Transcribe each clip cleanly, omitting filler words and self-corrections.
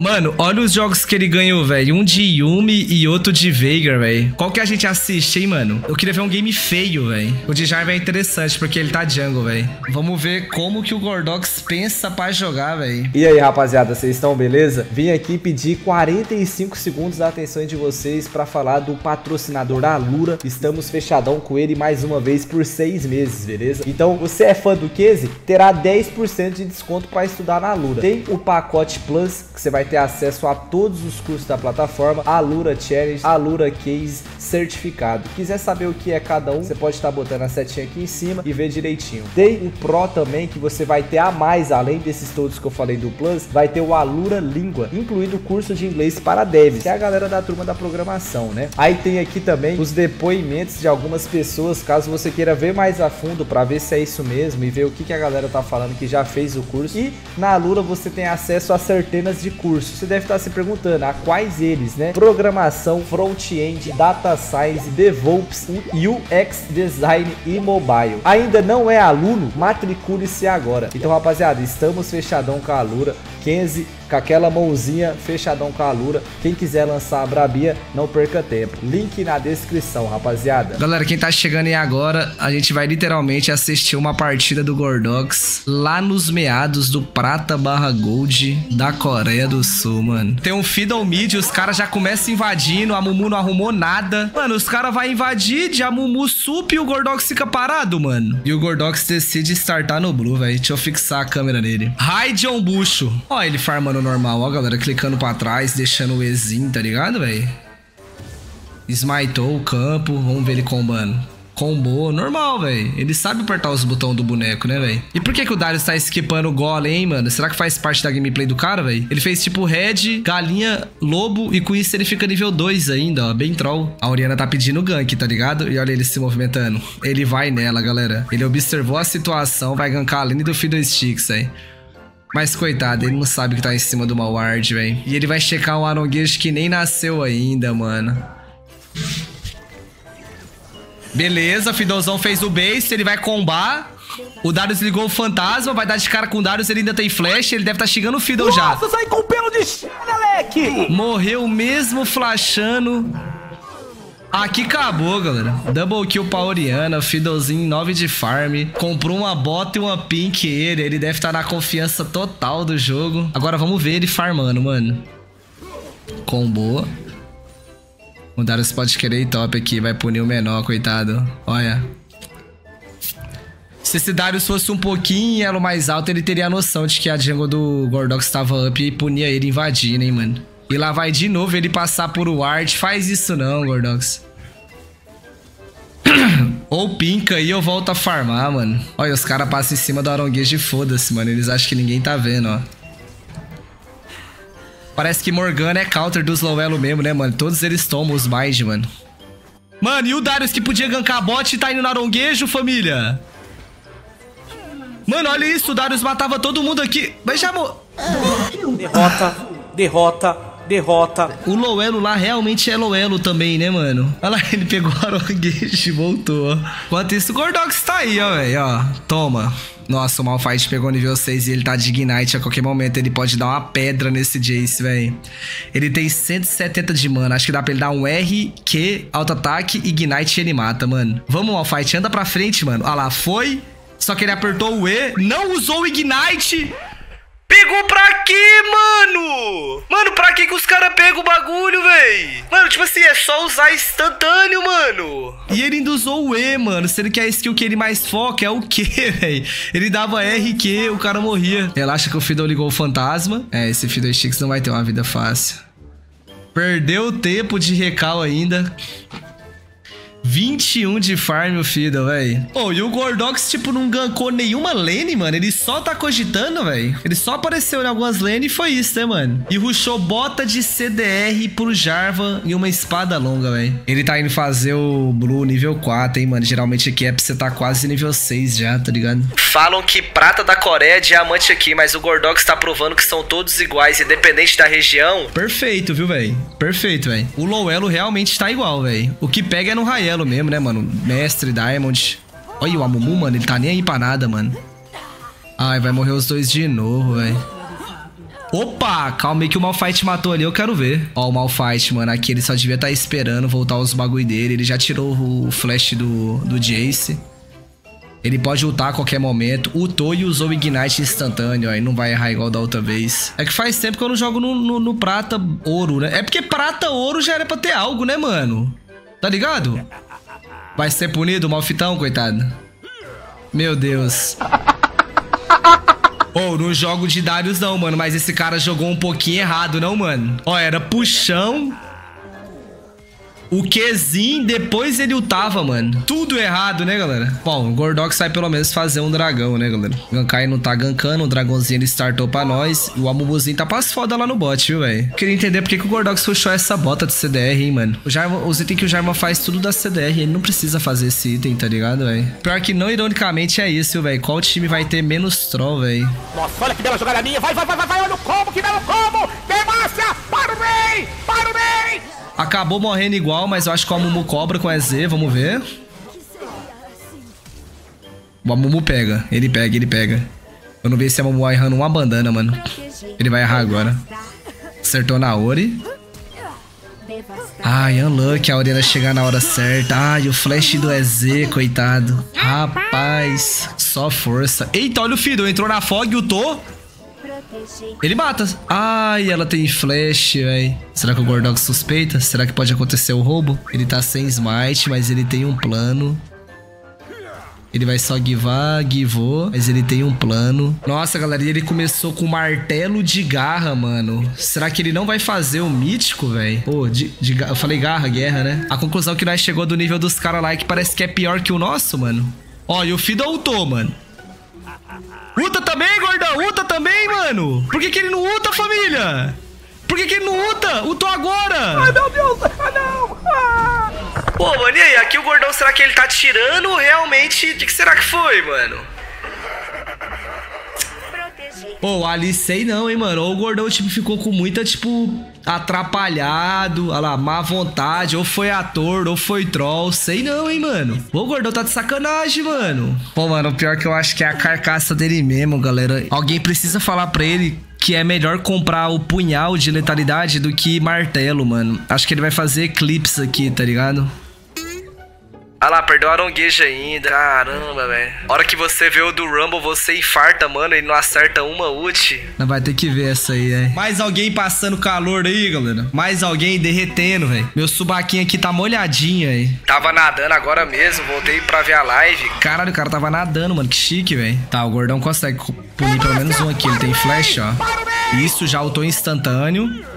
Mano, olha os jogos que ele ganhou, velho. Um de Yumi e outro de Veigar, velho. Qual que a gente assiste, hein, mano? Eu queria ver um game feio, velho. O de Jarvan é interessante, porque ele tá jungle, velho. Vamos ver como que o Gordox pensa pra jogar, velho. E aí, rapaziada, vocês estão beleza? Vim aqui pedir 45 segundos da atenção de vocês pra falar do patrocinador Alura. Estamos fechadão com ele mais uma vez por 6 meses, beleza? Então, você é fã do Case? Terá 10% de desconto pra estudar na Alura. Tem o pacote Plus, que você vai ter acesso a todos os cursos da plataforma, Alura Challenge, Alura Case certificado. Quiser saber o que é cada um, você pode estar botando a setinha aqui em cima e ver direitinho. Tem o Pro também, que você vai ter a mais, além desses todos que eu falei do Plus, vai ter o Alura Língua, incluído o curso de inglês para devs, que é a galera da turma da programação, né? Aí tem aqui também os depoimentos de algumas pessoas, caso você queira ver mais a fundo para ver se é isso mesmo e ver o que a galera tá falando que já fez o curso. E na Alura você tem acesso a centenas de cursos. Você deve estar se perguntando a quais eles, né? Programação, front-end, data science, DevOps, UX design e mobile. Ainda não é aluno? Matricule-se agora. Então, rapaziada, estamos fechadão com a Alura. Kenzie, com aquela mãozinha, fechadão com a Alura. Quem quiser lançar a brabia, não perca tempo. Link na descrição, rapaziada. Galera, quem tá chegando aí agora, a gente vai literalmente assistir uma partida do Gordox lá nos meados do Prata barra Gold da Coreia do Sul, mano. Tem um Fiddle Mid, os caras já começam invadindo, a Mumu não arrumou nada. Mano, os caras vão invadir, a Mumu sup e o Gordox fica parado, mano. E o Gordox decide startar no Blue, velho. Deixa eu fixar a câmera nele. Raidion Bucho. Ó, ele farmando normal, ó, galera, clicando pra trás, deixando o Exin, tá ligado, velho? Smitou o campo, vamos ver ele combando. Combou, normal, velho. Ele sabe apertar os botões do boneco, né, velho? E por que o Darius tá esquipando o Golem, hein, mano? Será que faz parte da gameplay do cara, velho? Ele fez tipo Red, Galinha, Lobo e com isso ele fica nível 2 ainda, ó. Bem troll. A Orianna tá pedindo gank, tá ligado? E olha ele se movimentando. Ele vai nela, galera. Ele observou a situação, vai gankar a lane do Fiddlesticks, velho. Mas coitado, ele não sabe que tá em cima do Malward, velho. E ele vai checar um Aronguejo que nem nasceu ainda, mano. Beleza, Fidozão fez o base, ele vai combar. O Darius ligou o fantasma, vai dar de cara com o Darius, ele ainda tem flash, ele deve estar chegando o Fiddle já. Nossa, sai com pelo de Leque! Morreu mesmo flashando. Aqui acabou, galera. Double kill pra Orianna, Fiddlezinho 9 de farm. Comprou uma bota e uma pink ele deve estar na confiança total do jogo. Agora vamos ver ele farmando, mano. Combou. O Darius pode querer ir top aqui, vai punir o menor, coitado. Olha. Se esse Darius fosse um pouquinho em elo mais alto, ele teria a noção de que a jungle do Gordox estava up e punia ele invadindo, hein, mano. E lá vai de novo ele passar por ward. Faz isso não, Gordox. Ou pinca aí ou volta a farmar, mano. Olha, os caras passam em cima do Aronguejo e foda-se, mano. Eles acham que ninguém tá vendo, ó. Parece que Morgana é counter dos low elo mesmo, né, mano? Todos eles tomam os bind, mano. Mano, e o Darius que podia gankar a bot tá indo no Aronguejo, família? Mano, olha isso. O Darius matava todo mundo aqui. Mas já Derrota. O low elo lá realmente é low elo também, né, mano? Olha lá, ele pegou o Aronguejo e voltou, ó. Enquanto isso, o Gordox tá aí, ó, velho, ó. Toma. Nossa, o Malphite pegou nível 6 e ele tá de Ignite. A qualquer momento ele pode dar uma pedra nesse Jace, velho. Ele tem 170 de mana. Acho que dá pra ele dar um R, Q, auto-ataque, Ignite e ele mata, mano. Vamos, Malphite, anda pra frente, mano. Olha lá, foi. Só que ele apertou o E, não usou o Ignite. Pegou pra quê, mano? Mano, pra que os caras pegam o bagulho, véi? Mano, tipo assim, é só usar instantâneo, mano. E ele ainda usou o E, mano. Sendo que a skill que ele mais foca é o Q, véi. Ele dava R, Q, o cara morria. Relaxa que o Fiddle ligou o fantasma. É, esse Fiddlesticks não vai ter uma vida fácil. Perdeu o tempo de recal ainda. 21 de farm o Fiddle, velho. Oh, e o Gordox, tipo, não gankou nenhuma lane, mano. Ele só tá cogitando, velho. Ele só apareceu em algumas lanes e foi isso, né, mano? E rushou bota de CDR pro Jarvan e uma espada longa, velho. Ele tá indo fazer o Blue nível 4, hein, mano. Geralmente aqui é pra você tá quase nível 6 já, tá ligado? Falam que prata da Coreia é diamante aqui, mas o Gordox tá provando que são todos iguais, independente da região. Perfeito, viu, velho? Perfeito, velho. O low elo realmente tá igual, velho. O que pega é no high elo mesmo, né, mano? Mestre, Diamond. Olha o Amumu, mano. Ele tá nem aí pra nada, mano. Ai, vai morrer os dois de novo, velho. Opa, calma aí que o Malphite matou ali, eu quero ver. Ó, o Malphite, mano, aqui ele só devia estar esperando voltar os bagulho dele. Ele já tirou o flash do Jace. Ele pode ultar a qualquer momento. Ultou e usou o Ignite instantâneo, ó, e não vai errar igual da outra vez. É que faz tempo que eu não jogo no prata ouro, né? É porque prata ouro já era pra ter algo, né, mano? Tá ligado? Vai ser punido o Malfitão, coitado. Meu Deus. Ô, não jogo de Darius não, mano. Mas esse cara jogou um pouquinho errado, não, mano? Ó, era puxão. O Qzinho, depois ele ultava, mano. Tudo errado, né, galera? Bom, o Gordox vai pelo menos fazer um dragão, né, galera? O Gankai não tá gankando, o dragãozinho ele startou pra nós. E o Amumuzinho tá pras foda lá no bot, viu, velho? Queria entender por que o Gordox puxou essa bota de CDR, hein, mano? Os itens que o Jarvan faz tudo da CDR, ele não precisa fazer esse item, tá ligado, velho? Pior que não, ironicamente, é isso, velho. Qual time vai ter menos troll, velho? Nossa, olha que bela jogada minha. Vai, olha o combo, que belo combo. Demacia, para o bem, para o bem. Acabou morrendo igual, mas eu acho que o Amumu cobra com EZ, vamos ver. O Amumu pega, ele pega. Eu não vi esse Amumu errando uma bandana, mano. Ele vai errar agora. Acertou na Ori. Ai, unlucky, a Oriana chegar na hora certa. Ai, o flash do EZ, coitado. Rapaz, só força. Eita, olha o Fiddle, entrou na fog, ultou. Ele mata. Ai, ela tem flash, véi. Será que o Gordox suspeita? Será que pode acontecer o roubo? Ele tá sem smite, mas ele tem um plano. Ele vai só givou, mas ele tem um plano. Nossa, galera, e ele começou com martelo de garra, mano. Será que ele não vai fazer o mítico, velho? Pô, eu falei guerra, né? A conclusão que nós chegou do nível dos caras lá é que parece que é pior que o nosso, mano. Ó, e o Fiddle ultou, mano. Ulta também, gordão! Ulta também, mano! Por que ele não ulta, família? Por que ele não ulta? Ultou agora! Ai, meu Deus! Ah, não! Ah. Pô, mano, e aí? Aqui o gordão, será que ele tá tirando realmente? O que será que foi, mano? Pô, ali sei não, hein, mano. Ou o gordão, tipo, ficou com muita, tipo, atrapalhado, olha lá, má vontade, ou foi ator, ou foi troll, sei não, hein, mano. Pô, o gordão tá de sacanagem, mano. Pô, mano, o pior que eu acho que é a carcaça dele mesmo, galera. Alguém precisa falar pra ele que é melhor comprar o punhal de letalidade do que martelo, mano. Acho que ele vai fazer eclipse aqui, tá ligado? Ah lá, perdeu a arongueja ainda. Caramba, velho. A hora que você vê o do Rumble, você infarta, mano, e não acerta uma ult. Não vai ter que ver essa aí, é. Mais alguém passando calor aí, galera. Mais alguém derretendo, velho. Meu subaquinho aqui tá molhadinho aí. Tava nadando agora mesmo, voltei pra ver a live. Caralho, o cara tava nadando, mano. Que chique, velho. Tá, o gordão consegue punir pelo menos um aqui. Ele tem flash, ó. Isso, já ultou instantâneo.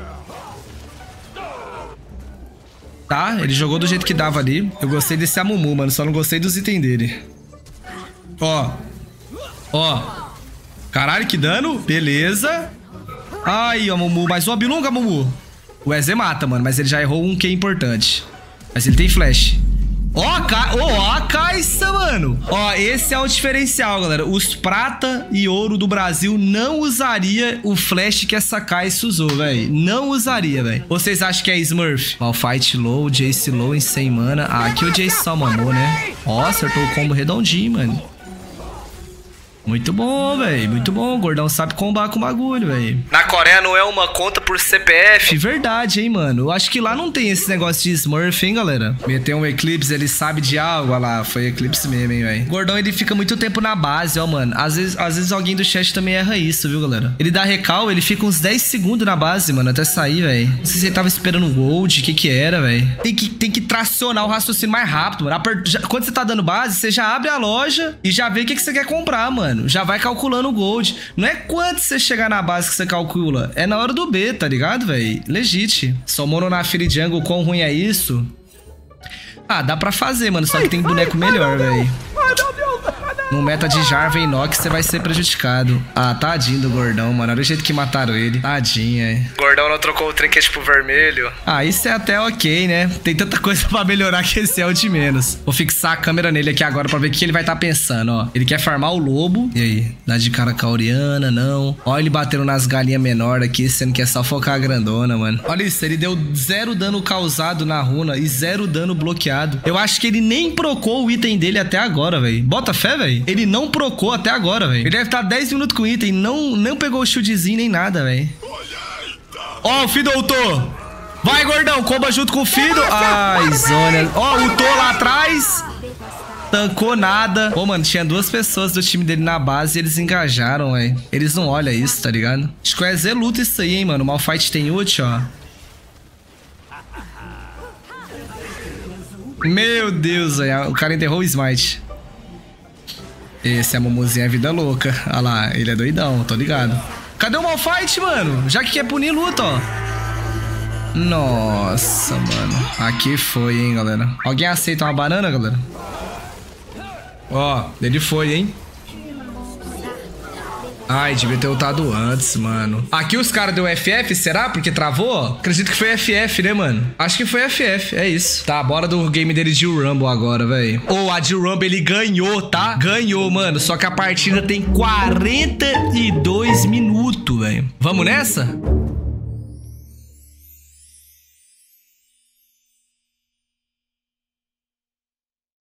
Tá, ele jogou do jeito que dava ali. Eu gostei desse Amumu, mano. Só não gostei dos itens dele. Ó. Ó. Caralho, que dano. Beleza. Ai, Amumu. Mais uma bilunga, Amumu. O EZ mata, mano. Mas ele já errou um Q importante. Mas ele tem flash. Ó, a caixa, mano. Ó, esse é o diferencial, galera. Os prata e ouro do Brasil não usaria o flash que essa caixa usou, velho. Não usaria, velho. Vocês acham que é Smurf? Ó, fight low, Jace low em 100 mana. Ah, aqui o Jace só mamou, né? Ó, acertou o combo redondinho, mano. Muito bom, velho. Muito bom. O gordão sabe combar com o bagulho, velho. Na Coreia não é uma conta por CPF? Verdade, hein, mano. Eu acho que lá não tem esse negócio de Smurf, hein, galera. Meteu um Eclipse, ele sabe de algo. Olha lá, foi Eclipse mesmo, hein, velho. O gordão, ele fica muito tempo na base, ó, mano. Às vezes alguém do chat também erra isso, viu, galera? Ele dá recal, ele fica uns 10 segundos na base, mano, até sair, velho. Não sei se ele tava esperando o gold, o que era, velho. Tem que tracionar o raciocínio mais rápido, mano. Quando você tá dando base, você já abre a loja e já vê o que você quer comprar, mano. Já vai calculando o gold. Não é quanto você chegar na base que você calcula. É na hora do B, tá ligado, velho? Legit. Só mono na fila jungle, quão ruim é isso? Ah, dá pra fazer, mano. Só que tem boneco melhor, velho. No meta de Jarvan e Nox, você vai ser prejudicado. Ah, tadinho do gordão, mano. Olha o jeito que mataram ele. Tadinho, hein. O gordão não trocou o trinket pro vermelho. Ah, isso é até ok, né? Tem tanta coisa pra melhorar que esse é o de menos. Vou fixar a câmera nele aqui agora pra ver o que ele vai estar pensando, ó. Ele quer farmar o lobo. E aí? Dá de cara com a Oriana, não. Ó, ele batendo nas galinhas menores aqui, sendo que é só focar a grandona, mano. Olha isso, ele deu 0 dano causado na runa e 0 dano bloqueado. Eu acho que ele nem procou o item dele até agora, velho. Bota fé, velho. velho. Ele não procou até agora, velho. Ele deve estar 10 minutos com item. Não pegou o shieldzinho nem nada, velho. Ó, o Fido ultou. Vai, gordão. Comba junto com o Fido. Ai, zona. Ó, ultou lá atrás. Tancou nada. Pô, mano, tinha 2 pessoas do time dele na base e eles engajaram, velho. Eles não olham isso, tá ligado? Acho que o EZ luta isso aí, hein, mano. O Malphite tem ult, ó. Meu Deus, velho. O cara enterrou o smite. Esse é a Momozinha vida louca. Olha lá, ele é doidão, tô ligado. Cadê o Malphite, mano? Já que quer punir, luta, ó. Nossa, mano. Aqui foi, hein, galera. Alguém aceita uma banana, galera? Ó, ele foi, hein? Ai, devia ter ultado antes, mano. Aqui os caras deu FF, será? Porque travou? Acredito que foi FF, né, mano? Acho que foi FF, é isso. Tá, bora do game dele de Rumble agora, velho. Ô, a de Rumble ele ganhou, tá? Ganhou, mano. Só que a partida tem 42 minutos, velho. Vamos nessa?